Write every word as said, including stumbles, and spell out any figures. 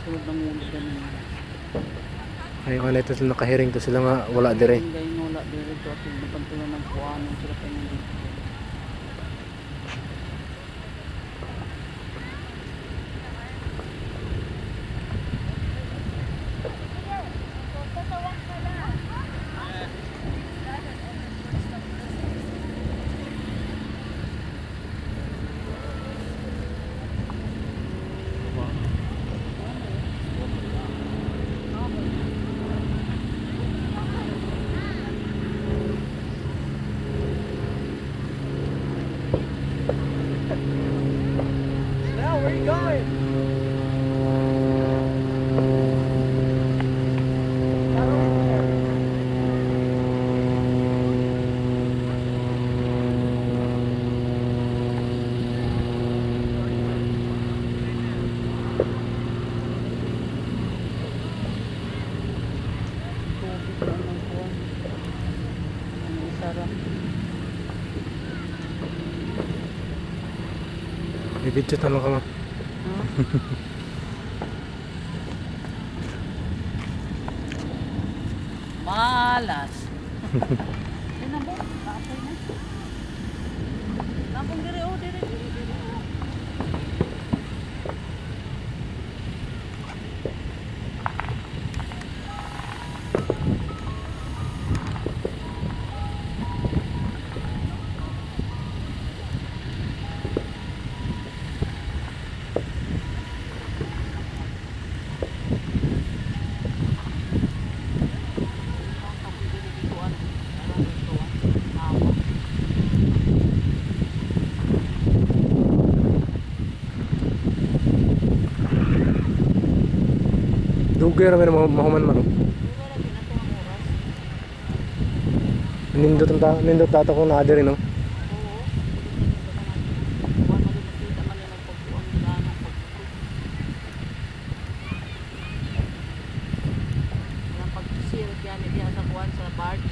sunod ng ulo ganun. Ay ano ito sila nakahiring to sila nga wala dire. Hindi wala dire to at napantulan ng kuan sila pa nang dito. Where are you going? Bibidyo tanong ka ma. Malas. Yan ang boss, naapoy na. Napong dire oh, dire dire dire. Dugay ra man mahuman man. Nindot ta nindot ta ko na adiri no. Pag-sir yan, hindi sa kuwan sa barge.